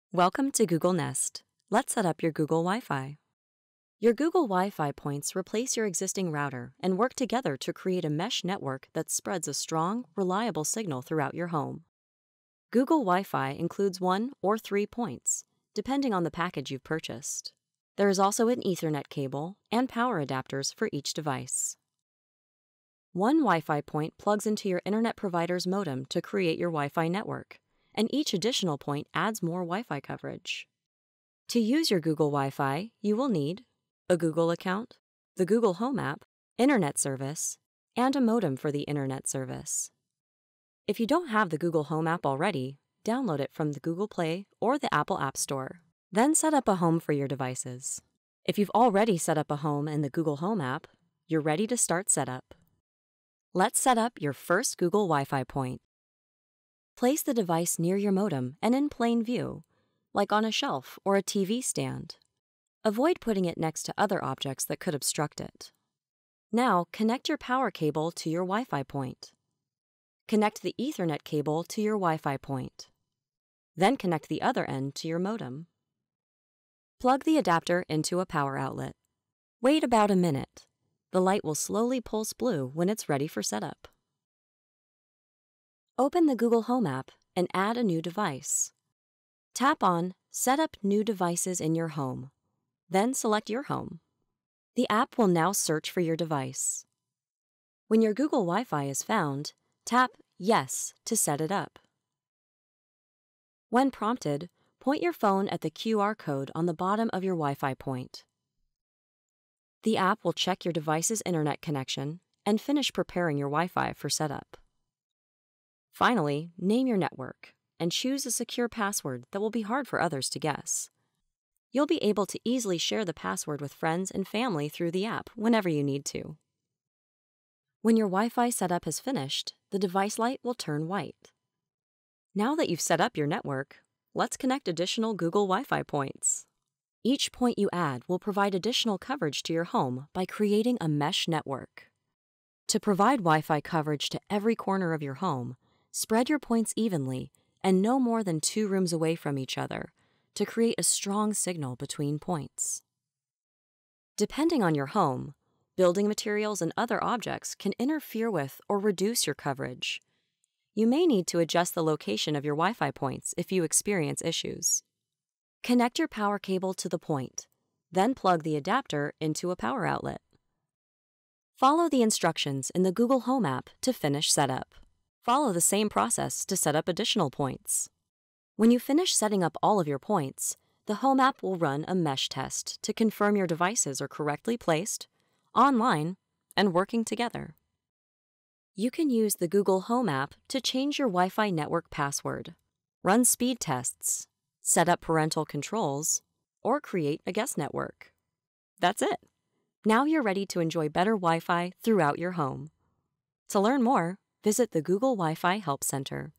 Welcome to Google Nest. Let's set up your Google Wi-Fi. Your Google Wi-Fi points replace your existing router and work together to create a mesh network that spreads a strong, reliable signal throughout your home. Google Wi-Fi includes 1 or 3 points, depending on the package you've purchased. There is also an Ethernet cable and power adapters for each device. One Wi-Fi point plugs into your internet provider's modem to create your Wi-Fi network, and each additional point adds more Wi-Fi coverage. To use your Google Wi-Fi, you will need a Google account, the Google Home app, internet service, and a modem for the internet service. If you don't have the Google Home app already, download it from the Google Play or the Apple App Store. Then set up a home for your devices. If you've already set up a home in the Google Home app, you're ready to start setup. Let's set up your first Google Wi-Fi point. Place the device near your modem and in plain view, like on a shelf or a TV stand. Avoid putting it next to other objects that could obstruct it. Now, connect your power cable to your Wi-Fi point. Connect the Ethernet cable to your Wi-Fi point. Then connect the other end to your modem. Plug the adapter into a power outlet. Wait about a minute. The light will slowly pulse blue when it's ready for setup. Open the Google Home app and add a new device. Tap on Set up new devices in your home. Then select your home. The app will now search for your device. When your Google Wi-Fi is found, tap Yes to set it up. When prompted, point your phone at the QR code on the bottom of your Wi-Fi point. The app will check your device's internet connection and finish preparing your Wi-Fi for setup. Finally, name your network and choose a secure password that will be hard for others to guess. You'll be able to easily share the password with friends and family through the app whenever you need to. When your Wi-Fi setup has finished, the device light will turn white. Now that you've set up your network, let's connect additional Google Wi-Fi points. Each point you add will provide additional coverage to your home by creating a mesh network. To provide Wi-Fi coverage to every corner of your home, spread your points evenly and no more than 2 rooms away from each other to create a strong signal between points. Depending on your home, building materials and other objects can interfere with or reduce your coverage. You may need to adjust the location of your Wi-Fi points if you experience issues. Connect your power cable to the point, then plug the adapter into a power outlet. Follow the instructions in the Google Home app to finish setup. Follow the same process to set up additional points. When you finish setting up all of your points, the Home app will run a mesh test to confirm your devices are correctly placed, online, and working together. You can use the Google Home app to change your Wi-Fi network password, run speed tests, set up parental controls, or create a guest network. That's it. Now you're ready to enjoy better Wi-Fi throughout your home. To learn more, visit the Google Wi-Fi Help Center.